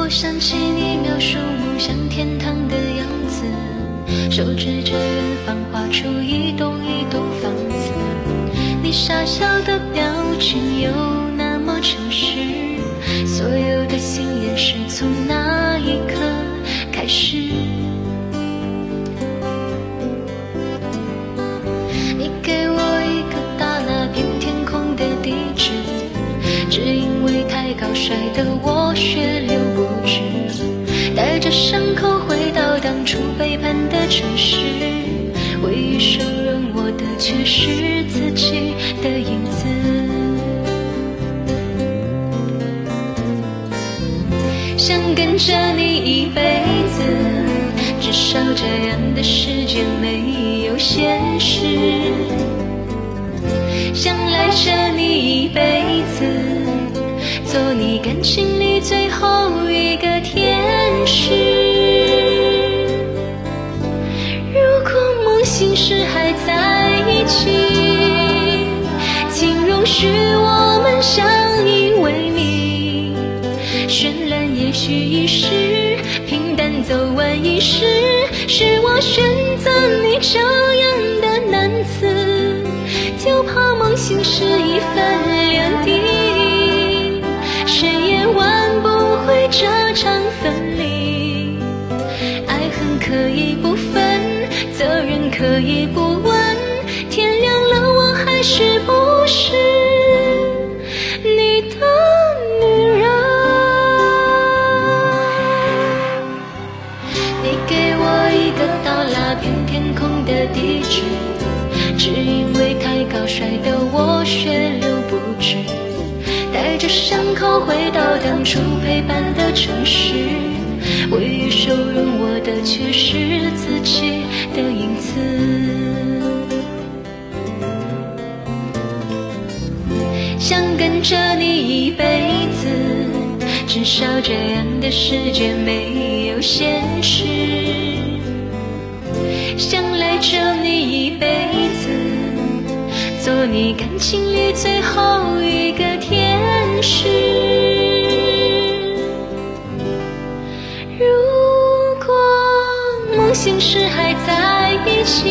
我想起你描述梦想天堂的样子，手指着远方画出一栋一栋房子，你傻笑的表情又那么诚实，所有的心愿是从那一刻开始。你给我一个大那片天空的地址，只因为太高摔得我血流不止，带着伤口回到当初背叛的城市，唯一收容我的却是自己的影子。想跟着你一辈子，至少这样的世界没有现实。想赖着你一辈子，做你感情里最后一个天使。如果梦醒时还在一起，请容许我们相依为命。绚烂也许一时，平淡走完一世，是我选择你这样的男子，就怕梦醒时已分两地，谁也挽不回这场分离。爱恨可以不分，责任可以不问，天亮了我还是不是你的女人。你给我一个大那片天空的地址，只因为太高摔得我血流不止，带着伤口回到当初陪伴的城市，唯一收容我的却是自己的影子。想跟着你一辈子，至少这样的世界没有现实。想赖着你一辈子，做你感情里最后一个天使。如果梦醒时还在一起，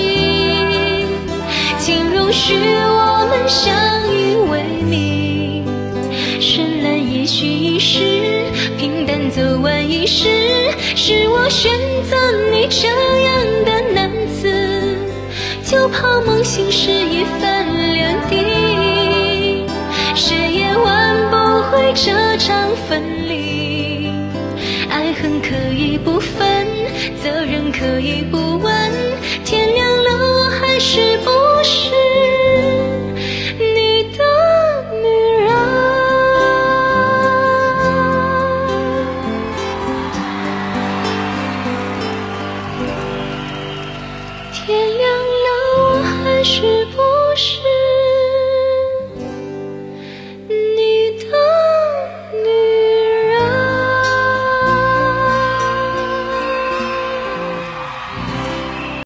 请容许我们相依为命。绚烂也许一时，平淡走完一世，是我选择你这样的男子，就怕梦醒时已分两地，谁也挽不回这场分离。爱恨可以不分，责任可以不问，天亮了我还是不